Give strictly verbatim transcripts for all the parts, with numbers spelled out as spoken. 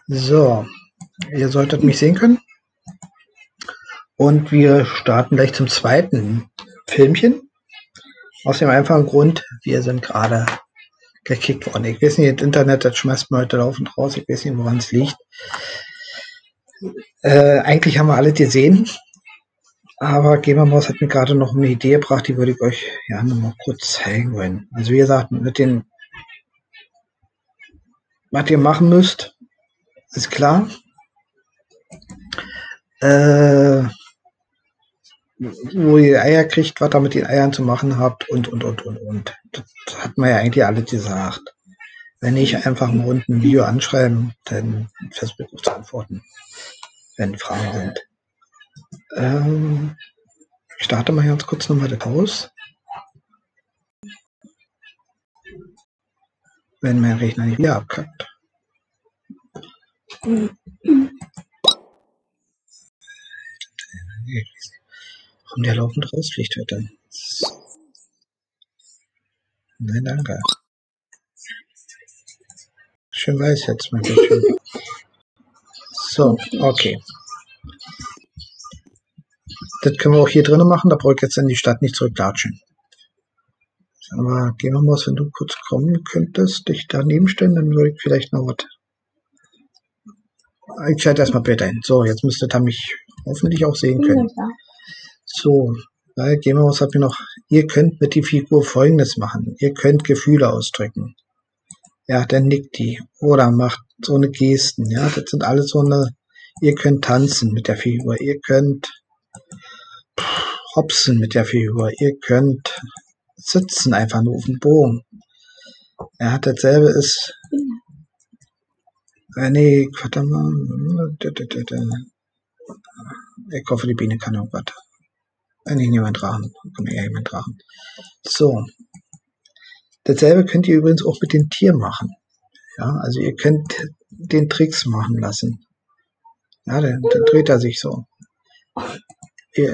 So, ihr solltet mich sehen können. Und wir starten gleich zum zweiten Filmchen. Aus dem einfachen Grund, wir sind gerade gekickt worden. Ich weiß nicht, das Internet, das schmeißt mir heute laufend raus. Ich weiß nicht, woran es liegt. Äh, eigentlich haben wir alle gesehen. Aber Gamermaus hat mir gerade noch eine Idee gebracht, die würde ich euch ja noch mal kurz zeigen wollen. Also wie gesagt, mit den, was ihr machen müsst, ist klar. Äh, wo ihr Eier kriegt, was ihr mit den Eiern zu machen habt und, und, und, und, und. Das hat man ja eigentlich alles gesagt. Wenn nicht, einfach mal unten ein Video anschreiben, dann versuche ich zu antworten, wenn Fragen sind. Ähm, ich starte mal ganz kurz nochmal das Haus. Wenn mein Rechner nicht wieder abkackt. Warum der laufend rausfliegt heute? Nein, danke. Schön weiß jetzt mein Bildschirm. So, okay. Das können wir auch hier drinnen machen, da brauche ich jetzt in die Stadt nicht zurücklatschen. Aber gehen wir mal, wenn du kurz kommen könntest, dich daneben stellen, dann würde ich vielleicht noch was. Ich schalte erstmal Bild ein. So, jetzt müsstet ihr mich hoffentlich auch sehen können. So, weil Gamerhaus hat mir noch, ihr könnt mit die Figur Folgendes machen. Ihr könnt Gefühle ausdrücken. Ja, dann nickt die. Oder macht so eine Gesten. Ja, das sind alles so eine, ihr könnt tanzen mit der Figur. Ihr könnt hopsen mit der Figur. Ihr könnt sitzen einfach nur auf dem Bogen. Ja, dasselbe ist, äh, nee, warte mal. Ich hoffe, die Biene kann irgendwas. Eigentlich niemand Drachen. Kann eher jemand Drachen. So. Dasselbe könnt ihr übrigens auch mit den Tieren machen. Ja, also ihr könnt den Tricks machen lassen. Ja, dann, dann dreht er sich so. Ihr,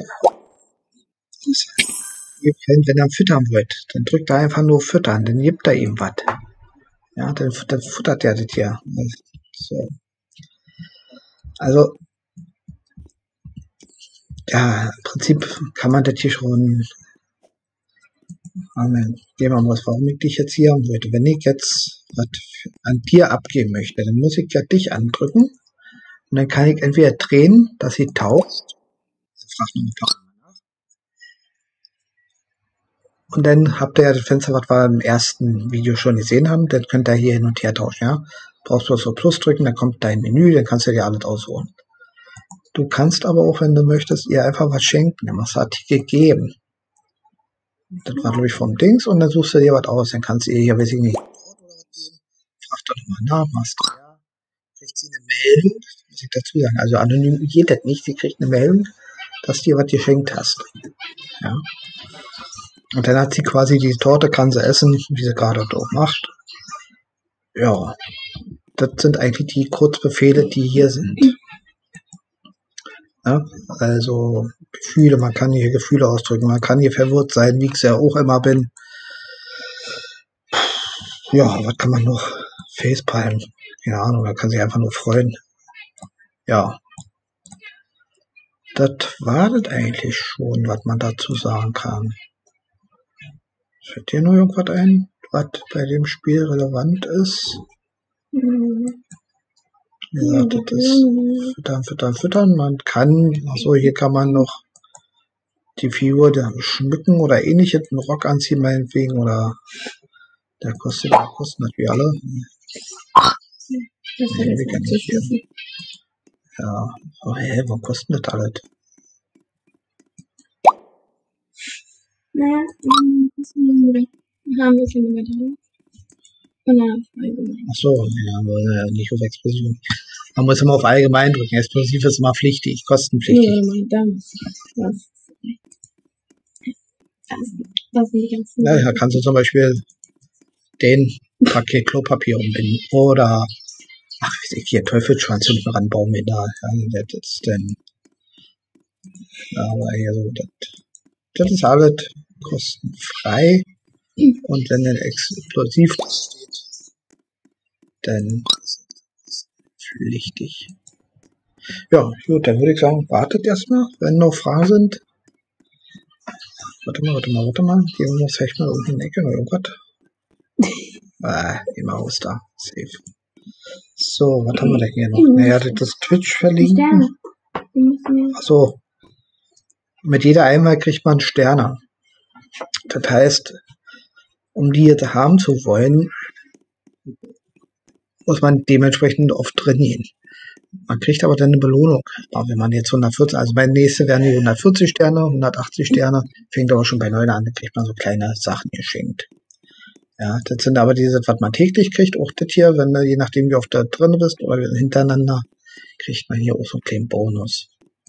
ihr könnt, wenn ihr füttern wollt, dann drückt er einfach nur füttern, dann gibt er ihm was. Ja, dann, dann futtert er das Tier. So. Also, ja, im Prinzip kann man das hier schon. Amen. Gehen wir mal, warum ich dich jetzt hier haben wollte. Wenn ich jetzt was an dir abgeben möchte, dann muss ich ja dich andrücken. Und dann kann ich entweder drehen, dass sie taucht. Frag noch ein paar Mal nach. Und dann habt ihr ja das Fenster, was wir im ersten Video schon gesehen haben. Dann könnt ihr hier hin und her tauschen. Ja? Brauchst du so Plus drücken, dann kommt dein Menü, dann kannst du dir alles ausholen. Du kannst aber auch, wenn du möchtest, ihr einfach was schenken. Dann machst du Artikel geben. Das war, glaube ich, vom Dings. Und dann suchst du dir was aus. Dann kannst du ihr hier, weiß ich nicht, fragt doch nochmal nach, machst du ja. Kriegt sie eine Meldung, muss ich dazu sagen. Also anonym geht das nicht. Sie kriegt eine Meldung, dass du ihr was geschenkt hast. Ja. Und dann hat sie quasi die Torte, kann sie essen, wie sie gerade dort macht. Ja. Das sind eigentlich die Kurzbefehle, die hier sind. Ja, also Gefühle, man kann hier Gefühle ausdrücken, man kann hier verwirrt sein, wie ich es ja auch immer bin. Ja, was kann man noch? Facepalm, keine Ahnung, man kann sich einfach nur freuen. Ja, das war das eigentlich schon, was man dazu sagen kann. Fällt dir noch irgendwas ein, was bei dem Spiel relevant ist? Wie gesagt, das ist füttern, füttern, füttern. Man kann, achso, hier kann man noch die Figur schmücken oder ähnliches, einen Rock anziehen meinetwegen, oder der kostet, der kostet natürlich alle. Nee, wir können nicht hier. Ja, oh, hä, warum kostet das alles? Naja, wir haben wir schon immer drin. Achso, ja, aber nicht auf Explosion. Man muss immer auf allgemein drücken. Explosiv ist immer pflichtig, kostenpflichtig. Ja, da kannst du zum Beispiel den Paket Klopapier umbinden. Oder, ach, wie ich hier, Teufelsschwanz hinten ranbauen wir da. Ja, das ist denn. Aber hier so, das, das ist alles kostenfrei. Und wenn ein Explosiv steht, dann pflichtig. Ja, gut, dann würde ich sagen, wartet erstmal, wenn noch Fragen sind. Warte mal, warte mal, warte mal. Gehen wir noch vielleicht mal unten in die Ecke oder irgendwas. Ah, die Maus da. Safe. So, was haben wir denn hier noch? Naja, das Twitch verlinken. Achso. Mit jeder Einwahl kriegt man Sterne. Das heißt, um die jetzt haben zu wollen, muss man dementsprechend oft trainieren. Man kriegt aber dann eine Belohnung. Aber wenn man jetzt hundertvierzig, also bei nächste werden die hundertvierzig Sterne, hundertachtzig Sterne, fängt aber schon bei neun an, dann kriegt man so kleine Sachen geschenkt. Ja, das sind aber diese, was man täglich kriegt, auch das hier, wenn du, je nachdem wie oft da drin bist oder hintereinander, kriegt man hier auch so einen kleinen Bonus.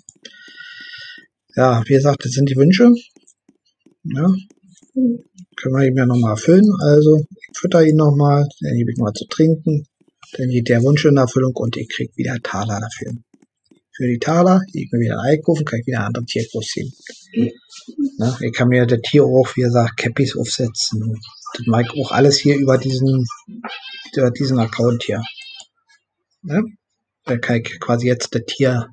Ja, wie gesagt, das sind die Wünsche. Ja, können wir ihm ja nochmal erfüllen. Also, ich fütter ihn nochmal, dann gebe ich mal zu trinken. Dann geht der Wunsch in Erfüllung und ich krieg wieder Taler dafür. Für die Taler, ich mir wieder ein Ei kaufen, kann ich wieder ein anderes Tier großziehen. Ne? Ich kann mir das Tier auch, wie gesagt, Cappies aufsetzen. Das mache ich auch alles hier über diesen, über diesen Account hier. Ne? Da kann ich quasi jetzt das Tier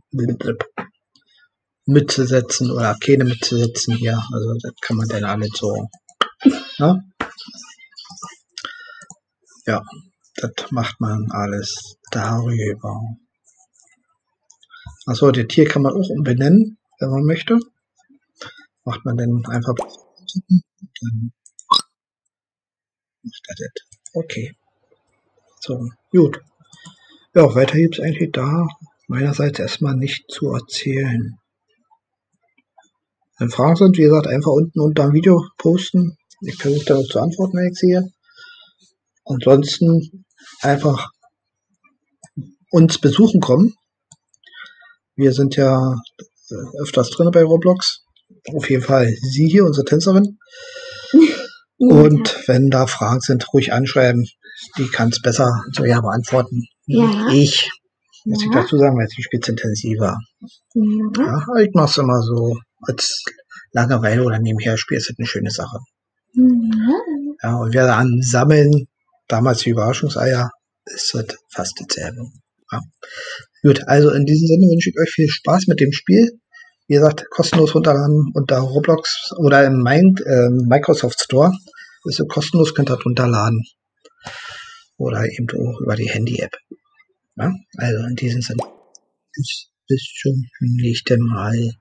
mitzusetzen oder keine mitzusetzen hier. Also das kann man dann alles so. Ne? Ja, das macht man alles darüber. Achso, das Tier kann man auch umbenennen, wenn man möchte. Macht man dann einfach. Dann macht er das. Okay. So, gut. Ja, weiter gibt es eigentlich da meinerseits erstmal nicht zu erzählen. Wenn Fragen sind, wie gesagt, einfach unten unter dem Video posten. Ich versuche darauf zu antworten, wenn ich sehe. Ansonsten einfach uns besuchen kommen. Wir sind ja öfters drin bei Roblox. Auf jeden Fall sie hier, unsere Tänzerin. Und wenn da Fragen sind, ruhig anschreiben. Die kann es besser so ja beantworten. Ja. Ich, muss ich dazu sagen, weil sie spielt intensiver. Ja. Ja, ich mach's immer so als Langeweile oder nebenher Spiel ist das eine schöne Sache. Ja. Ja, und wir dann sammeln, damals die Überraschungseier, ist das fast dasselbe. Ja. Gut, also in diesem Sinne wünsche ich euch viel Spaß mit dem Spiel. Wie gesagt, kostenlos runterladen unter Roblox oder im äh, Microsoft Store. Ist so kostenlos, könnt ihr das runterladen. Oder eben auch über die Handy-App. Ja, also in diesem Sinne. Bis, bis zum nächsten Mal.